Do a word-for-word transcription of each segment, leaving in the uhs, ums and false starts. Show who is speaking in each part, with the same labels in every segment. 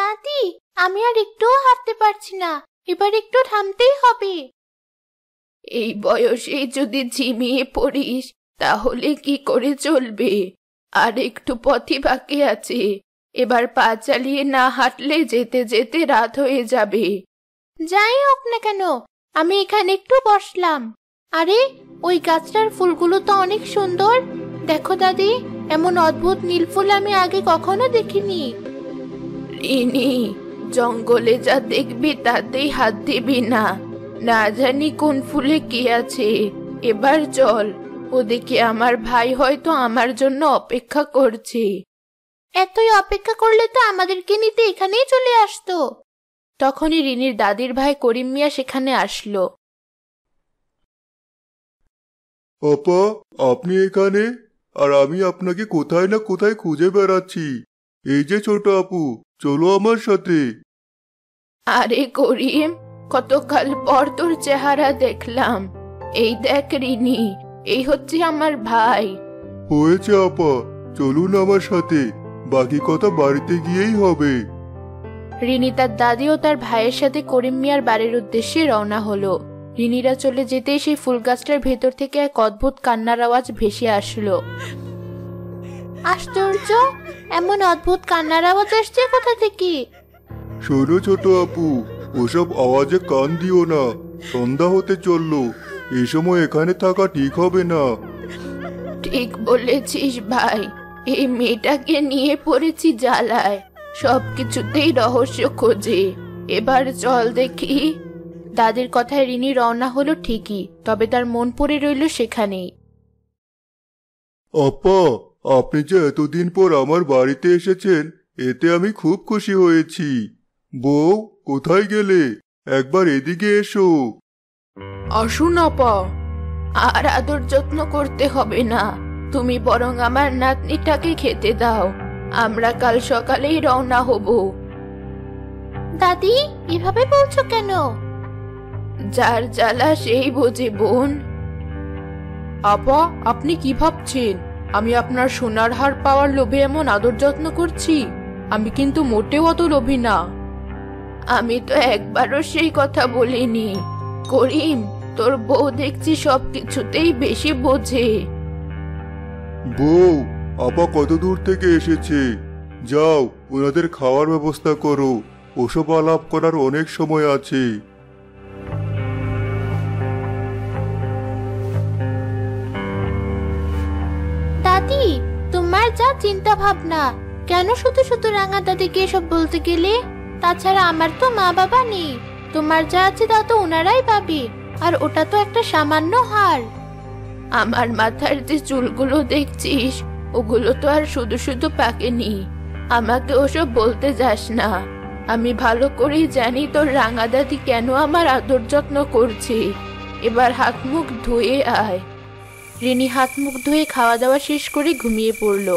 Speaker 1: দাদি, আমি আর একটুও হাঁটতে পারছি না, এবার একটু থামতেই হবে। এই বয়সে যদি ঝিমিয়ে পড়িস তাহলে কি করে চলবে? আর একটু পথই বাকি আছে, এবার পা চালিয়ে না হাঁটলে যেতে যেতে রাত হয়ে যাবে। যাই হোক না কেন, আমি এখানে একটু বসলাম। আরে, ওই গাছটার ফুলগুলো তো অনেক সুন্দর। দেখো দাদি, এমন অদ্ভুত নীল ফুল আমি আগে কখনো দেখিনি। রিনি, জঙ্গলে যা দেখবি তাতেই হাত দিবি না, না জানি কোন ফুলে কি আছে। এবার চল, ওদিকে আমার ভাই হয়তো আমার জন্য অপেক্ষা করছে। এতই অপেক্ষা করলে তো আমাদেরকে নিতে এখানেই চলে আসতো। তখনই রিনির দাদির ভাই করিম মিয়া সেখানে আসলো।
Speaker 2: আপা, আপনি এখানে? আর আমি আপনাকে কোথায় না কোথায় খুঁজে বেড়াচ্ছি। এই যে ছোট আপু, চলো আমার সাথে।
Speaker 1: আরে করিম, কতকাল পর তোর চেহারা দেখলাম। এই দেখ রিনি, এই হচ্ছে আমার ভাই।
Speaker 2: হয়েছে আপা, চলুন আমার সাথে, বাকি কথা বাড়িতে গিয়েই হবে।
Speaker 1: রিনি তার দাদি ও তার ভাইয়ের সাথে করিম মিয়ার বাড়ির উদ্দেশ্যে রওনা হলো। রিনিরা চলে যেতেই সেই ফুল গাছটার ভেতর থেকে এক অদ্ভুত কান্নার আওয়াজ ভেসে আসলো। আশ্চর্য, এমন অদ্ভুত কান্নার আওয়াজ আসছে কোথা থেকে?
Speaker 2: শোনো ছোট আপু, ওসব আওয়াজে কান দিও না, সন্ধ্যা হতে চললো, এই সময় এখানে থাকা ঠিক হবে না।
Speaker 1: ঠিক বলেছিস ভাই, এই মেয়েটাকে নিয়ে পড়েছি জ্বালায়, সবকিছুতেই রহস্য খোঁজে। এবার চল দেখি। দাদির কথায় রিনি রওনা হলো ঠিকই, তবে তার মন পড়ে রইল সেখানেই।
Speaker 2: আপা, আপনি যে এতদিন পর আমার বাড়িতে এসেছেন, এতে আমি খুব খুশি হয়েছি। বউ, কোথায় গেলে? একবার এদিকে এসো।
Speaker 1: আসুন আপা। আর আদর যত্ন করতে হবে না, তুমি বরং আমার নাতনিটাকে খেতে দাও। আমরা কাল সকালেই রওনা হব। দাদি, এভাবে বলছো কেন? যার জ্বালা সেই বোঝে বোন। আপা, আপনি কি ভাবছেন আমি আপনার সোনার হার পাওয়ার লোভে এমন আদর যত্ন করছি? আমি কিন্তু মোটেও অত লোভী না। আমি তো একবারও সেই কথা বলিনি। করিম, তোর বউ দেখছি সবকিছুতেই বেশি বোঝে।
Speaker 2: বউ, আপা কত দূর থেকে এসেছে, যাও ওনাদের খাওয়ার ব্যবস্থা করো, ওসব আলাপ করার অনেক সময় আছে।
Speaker 1: দাদি, তোমার যা চিন্তা ভাবনা, কেন শুধু শুধু রাঙা দাদিকে এসব বলতে গেলে? তাছাড়া আমার তো মা বাবা নেই, তোমার যা আছে তা তো ওনারাই পাবে, আর ওটা তো একটা সামান্য হার। আমার মাথার যে চুলগুলো দেখছিস, ওগুলো তো আর শুধু শুধু পাকেনি। আমাকে ওসব বলতে যাস না, আমি ভালো করেই জানি তোর রাঙা দাদি কেন আমার আদর যত্ন করছে। এবার হাত মুখ ধুয়ে আয়। রিনি হাত মুখ ধুয়ে খাওয়া দাওয়া শেষ করে ঘুমিয়ে পড়ল।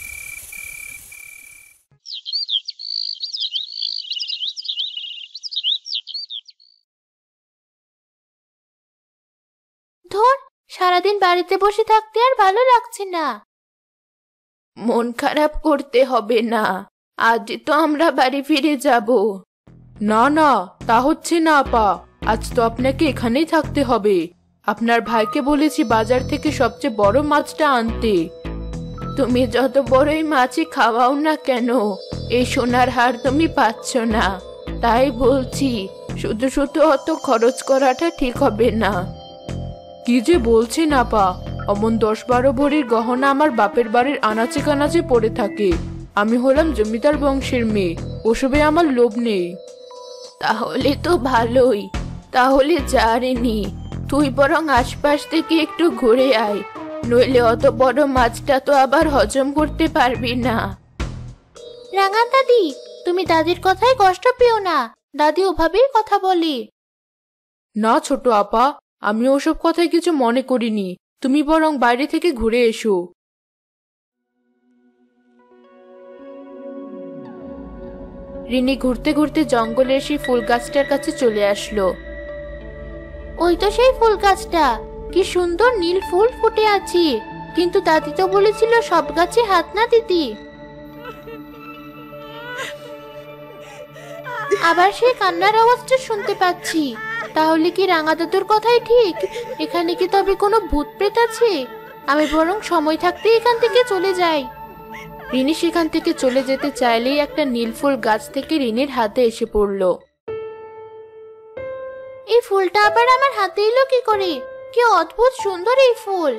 Speaker 1: ধর, সারাদিন বাড়িতে বসে থাকতে আর ভালো লাগছে না। মন খারাপ করতে হবে না, আজ তো আমরা বাড়ি ফিরে যাব। না না, তা হচ্ছে না আপা, আজ তো আপনাকে এখানেই থাকতে হবে। আপনার ভাইকে বলেছি বাজার থেকে সবচেয়ে বড় মাছটা আনতে। তুমি যত বড়ই মাছই খাওয়াও না কেন, এই সোনার হার তুমি পাচ্ছ না। তাই বলছি, শুধু শুধু অত খরচ করাটা ঠিক হবে না। কি যে বলছেন আপা, অমন দশ বারো ভরির গহনা আমার বাপের বাড়ির আনাচে কানাচে পড়ে থাকে। আমি হলাম জমিদার বংশের মেয়ে, ওসবে আমার লোভ নেই। তাহলে তো ভালোই, তাহলে যা রিনি, তুই বরং আশপাশ থেকে একটু ঘুরে আয়, নইলে অত বড় মাছটা তো আবার হজম করতে পারবি না। রাঙা দাদি, তুমি দাদির কথায় কষ্ট পেও না, দাদি ওভাবেই কথা বলে। না ছোট আপা, আমি ওসব কথায় কিছু মনে করিনি, তুমি বরং বাইরে থেকে ঘুরে এসো। রিনি ঘুরতে ঘুরতে জঙ্গলের সেই ফুল গাছটার কাছে চলে আসলো। ওই তো সেই ফুল গাছটা, কি সুন্দর নীল ফুল ফুটে আছে, কিন্তু দাদি তো বলেছিল সব গাছে হাত না দিতে। আবার সেই কান্নার আওয়াজটা শুনতে পাচ্ছি। তাহলে কি রাঙা দাদুর কথাই ঠিক? এখানে কি তবে কোনো ভূত প্রেত আছে? আমি বরং সময় থাকতে এখান থেকে চলে যাই। রিনি সেখান থেকে চলে যেতে চাইলেই একটা নীলফুল গাছ থেকে রিনির হাতে এসে পড়ল। এই ফুলটা আবার আমার হাতে এলো কি করে? কি অদ্ভুত সুন্দর এই ফুল!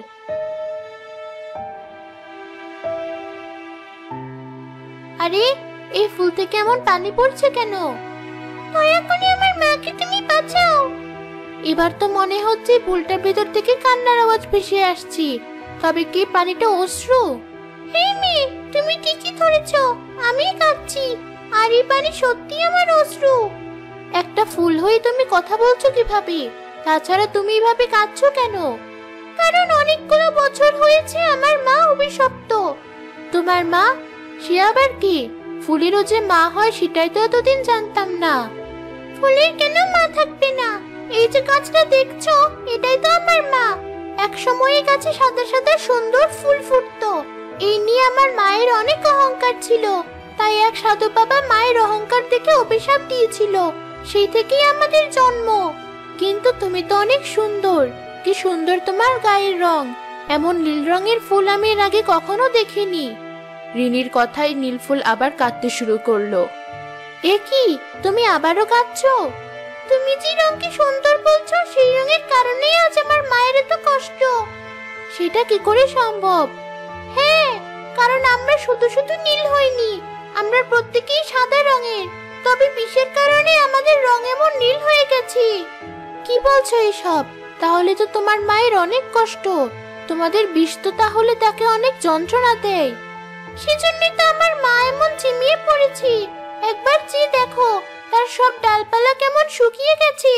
Speaker 1: আরে, এই ফুল থেকে এমন পানি পড়ছে কেন? দয়া করে আমার মাকে তুমি বাঁচাও। এবার তো মনে হচ্ছে ফুলটার ভেতর থেকে কান্নার আওয়াজ ভেসে আসছে। তবে কি পানিটা অশ্রু? হে মেয়ে, তুমি ঠিকই ধরেছো, আমি কাঁদছি। আর এই পানি সত্যি আমার অশ্রু। একটা ফুল হয়ে তুমি কথা বলছো কিভাবে? তাছাড়া তুমি এভাবে কাঁদছো কেন? কারণ অনেকগুলো বছর হয়েছে আমার মা অভিশপ্ত। তোমার মা? সে আবার কি? ফুলেরও যে মা হয় সেটাই তো এতদিন জানতাম না। ফুলের কেন মা থাকবে না? এই যে গাছটা দেখছো, এটাই তো আমার মা। এক সময় এই গাছে সাদা সাদা সুন্দর ফুল ফুটতো। এই নিয়ে আমার মায়ের অনেক অহংকার ছিল, তাই এক সাধু বাবা মায়ের অহংকার দেখে অভিশাপ দিয়েছিল। সেই থেকেই আমাদের জন্ম। কিন্তু তুমি তো অনেক সুন্দর। কি সুন্দর তোমার গায়ের রং! এমন নীল রঙের ফুল আমি এর আগে কখনো দেখিনি। রিনির কথায় নীলফুল আবার কাঁদতে শুরু করলো। এ কি, তুমি আবারও কাঁদছো? তুমি যে রঙকে সুন্দর বলছো, সেই রঙের কারণেই আজ আমার মায়ের এত কষ্ট। সেটা কি করে সম্ভব? হ্যাঁ, কারণ আমরা শুধু শুধু নীল হইনি, আমরা প্রত্যেকেই সাদা রঙের। তবে বিষের কারণে আমাদের রং এমন নীল হয়ে গেছে। কি বলছো এসব? তাহলে তো তোমার মায়ের অনেক কষ্ট। তোমাদের বিষ তো তাহলে তাকে অনেক যন্ত্রণা দেয়। সেজন্যই তো আমার মা এমন ঝিমিয়ে পড়েছে। একবার চেয়ে দেখো, তার সব ডালপালা কেমন শুকিয়ে গেছে।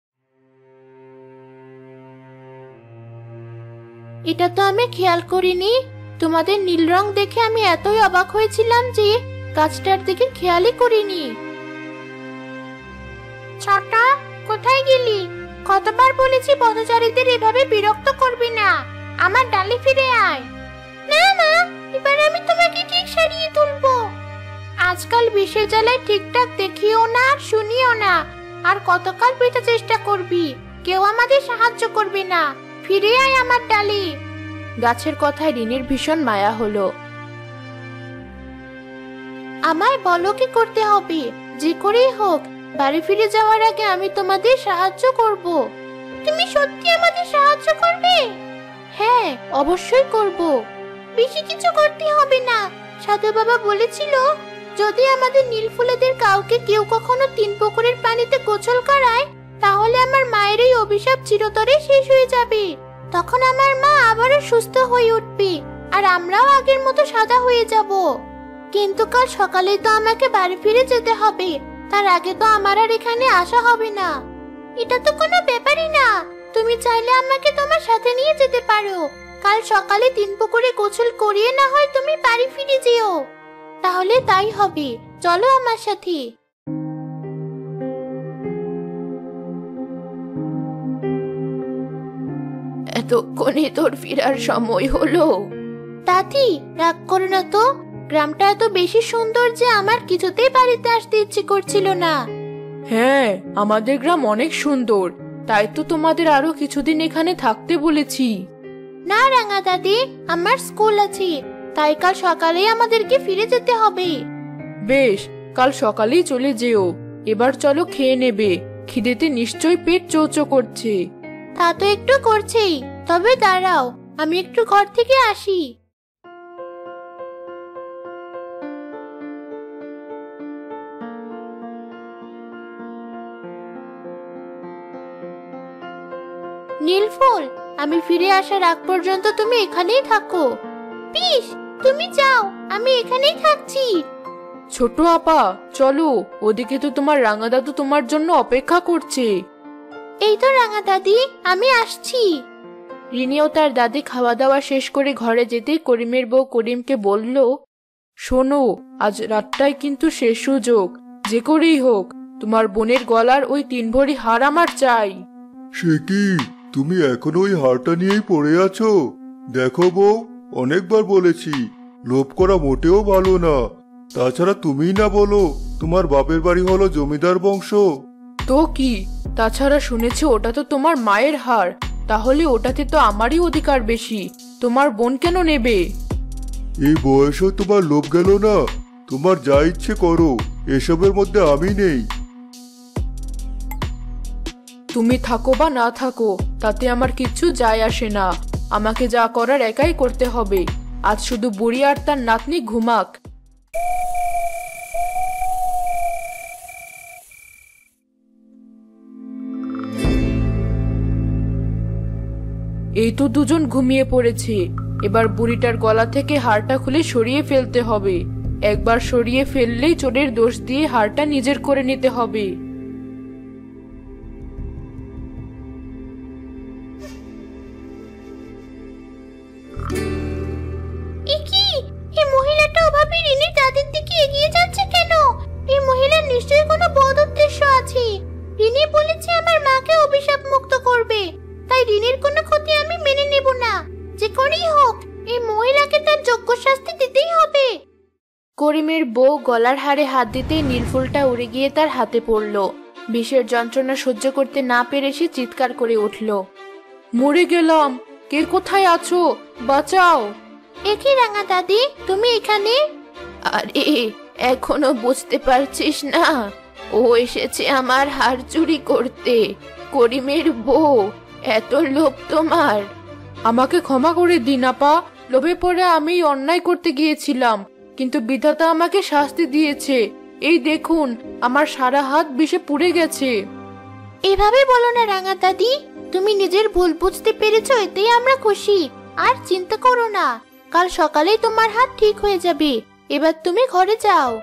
Speaker 1: এটা তো আমি খেয়াল করিনি। তোমাদের নীল রং দেখে আমি এতই অবাক হয়েছিলাম যে গাছটার দিকে খেয়ালই করিনি। ছোট, কোথায় গেলি? কতবার বলেছি পথচারীদের এভাবে বিরক্ত করবি না। আমার ডালে ফিরে আয়। না মা, এবার আমি তোমাকে ঠিক সারিয়ে তুলবো। আজকাল বিষের জ্বালায় ঠিকঠাক দেখিও না আর শুনিও না। আর কতকাল পেতে চেষ্টা করবি? কেউ আমাদের সাহায্য করবে না। ফিরে আয় আমার ডালে। গাছের কথায় রিনির ভীষণ মায়া হলো। আমায় বলো কি করতে হবে? যে করেই হোক বাড়ি ফিরে যাওয়ার আগে আমি তোমাদের সাহায্য করব। তুমি সত্যি আমাদের সাহায্য করবে? হ্যাঁ, অবশ্যই করব। বেশি কিছু করতে হবে না। সাধু বাবা বলেছিল, যদি আমাদের নীলফুলেদের কাউকে কেউ কখনো তিন পুকুরের পানিতে গোসল করায়, তাহলে আমার মায়ের এই অভিশাপ চিরতরে শেষ হয়ে যাবে। তখন আমার মা আবারও সুস্থ হয়ে উঠবে, আর আমরাও আগের মতো সাদা হয়ে যাব। কিন্তু কাল সকালে তো আমাকে বাড়ি ফিরে যেতে হবে। তার আগে তো আমার আর এখানে আসা হবে না। এটা তো কোনো ব্যাপারই না। তুমি চাইলে আমাকে তোমার সাথে নিয়ে যেতে পারো। কাল সকালে তিন পুকুরে গোসল করিয়ে না হয় তুমি বাড়ি ফিরে যেও। তাহলে তাই হবে, চলো আমার সাথে। এতক্ষণে তোর ফেরার সময় হলো? দাদি, রাগ করো না তো। গ্রামটা এত বেশি সুন্দর যে আমার কিছুতেই বাড়িতে আসতে ইচ্ছে করছিল না।
Speaker 3: হ্যাঁ, আমাদের গ্রাম অনেক সুন্দর, তাই তো তোমাদের আরো কিছুদিন এখানে থাকতে বলেছি।
Speaker 1: না রাঙা দাদি, আমার স্কুল আছে, তাই কাল সকালেই আমাদেরকে ফিরে যেতে হবে।
Speaker 3: বেশ, কাল সকালেই চলে যেও। এবার চলো খেয়ে নেবে, খিদেতে নিশ্চয়ই পেট চৌচো করছে।
Speaker 1: তা তো একটু করছেই, তবে দাঁড়াও, আমি একটু ঘর থেকে আসি। নীলফুল, আমি ফিরে আসার আগ পর্যন্ত তুমি এখানেই থাকো। পিস, তুমি যাও, আমি এখানেই থাকছি।
Speaker 3: ছোট আপা, চলো, ওদিকে তো তোমার রাঙা দাদু তোমার জন্য অপেক্ষা করছে।
Speaker 1: এই তো রাঙা দাদি, আমি আসছি।
Speaker 3: রিনি ও তার দাদি খাওয়া দাওয়া শেষ করে ঘরে যেতেই করিমের বউ করিমকে বলল, শোনো, আজ রাতটাই কিন্তু শেষ সুযোগ। যে করেই হোক তোমার বোনের গলার ওই তিন ভরি হার আমার চাই।
Speaker 2: সে কি, তুমি এখনো ওই হারটা নিয়েই পড়ে আছো? দেখো বউ, অনেকবার বলেছি লোভ করা মোটেও ভালো না। তাছাড়া তুমিই না বলো তোমার বাপের বাড়ি হলো জমিদার বংশ?
Speaker 3: তো কি, তাছাড়া শুনেছি ওটা তো তোমার মায়ের হার, তাহলে ওটাতে তো আমারই অধিকার বেশি। তোমার বোন কেন নেবে?
Speaker 2: এই বয়সে তোমার লোভ গেল না? তোমার যা ইচ্ছে করো, এসবের মধ্যে আমি নেই।
Speaker 3: তুমি থাকো বা না থাকো তাতে আমার কিচ্ছু যায় আসে না। আমাকে যা করার একাই করতে হবে। আজ শুধু বুড়ি আর তার নাতনি ঘুমাক। এই তো দুজন ঘুমিয়ে পড়েছে। এবার বুড়িটার গলা থেকে হারটা খুলে সরিয়ে ফেলতে হবে। একবার সরিয়ে ফেললেই চোরের দোষ দিয়ে হারটা নিজের করে নিতে হবে।
Speaker 1: এই মহিলাটা ওভাবে রিনির দাদির দিকে এগিয়ে যাচ্ছে কেন? এই মহিলার নিশ্চয়ই কোনো বদ উদ্দেশ্য আছে। রিনি বলেছে আমার মাকে অভিশাপ মুক্ত করবে, তাই রিনির কোনো ক্ষতি আমি মেনে নেব না। যে করেই হোক এই মহিলাকে তার যোগ্য শাস্তি দিতেই হবে। করিমের বউ গলার হাড়ে হাত দিতেই নীলফুলটা উড়ে গিয়ে তার হাতে পড়ল। বিষের যন্ত্রণা সহ্য করতে না পেরে সে চিৎকার করে উঠল,
Speaker 3: মরে গেলাম, কে কোথায় আছো, বাঁচাও।
Speaker 1: একি রাঙা দাদি, তুমি এখানে? আরে এখনো বুঝতে পারছিস না? ও এসেছে আমার হার চুরি করতে। করিমের বউ, এত লোভ তোমার?
Speaker 3: আমাকে ক্ষমা করে দিন আপা, লোভে পড়ে আমি অন্যায় করতে গিয়েছিলাম, কিন্তু বিধাতা আমাকে শাস্তি দিয়েছে। এই দেখুন, আমার সারা হাত বিষে পুড়ে গেছে।
Speaker 1: এভাবে বলো না রাঙা দাদি, তুমি নিজের ভুল বুঝতে পেরেছো, এতেই আমরা খুশি। আর চিন্তা করো না, কাল সকালেই তোমার হাত ঠিক হয়ে যাবে। এবার তুমি ঘরে যাও।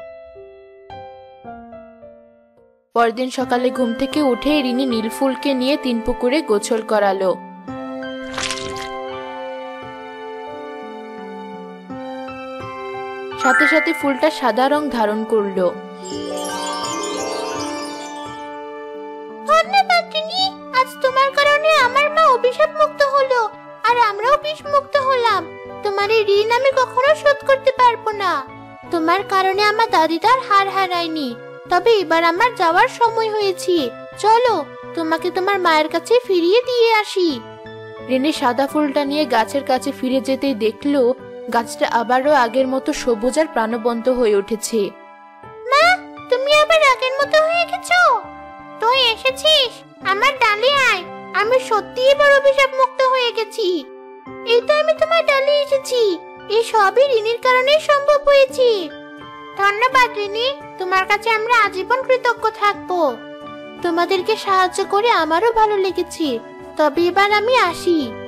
Speaker 1: পরদিন সকালে ঘুম থেকে উঠে রিনি নীলফুলকে নিয়ে তিন পুকুরে গোসল করালো। সাথে সাথে ফুলটা সাদা রং ধারণ করলো। ধন্যবাদ রিনি, আজ তোমার কারণে আমার মা অভিশাপ মুক্ত হলো, আর আমরাও বিষ মুক্ত হলাম। তোমার এই ঋণ আমি কখনো শোধ করতে পারবো না। তোমার কারণে আমার দাদিদার হার হারায়নি। তবে এবার আমার যাওয়ার সময় হয়েছে। চলো, তোমাকে তোমার মায়ের কাছে ফিরিয়ে দিয়ে আসি। রিনি সাদা ফুলটা নিয়ে গাছের কাছে ফিরে যেতেই দেখলো গাছটা আবারও আগের মতো সবুজ আর প্রাণবন্ত হয়ে উঠেছে। মা, তুমি আবার আগের মতো হয়ে গেছো? তুই এসেছিস? আমার ডালে আয়, আমি সত্যি এবার অভিশাপ মুক্ত হয়ে গেছি। এই তো আমি তোমার ডালে এসেছি। এই সবই রিনির কারণে সম্ভব হয়েছে। ধন্যবাদ রিনি, তোমার কাছে আমরা আজীবন কৃতজ্ঞ থাকবো। তোমাদেরকে সাহায্য করে আমারও ভালো লেগেছে। তবে এবার আমি আসি।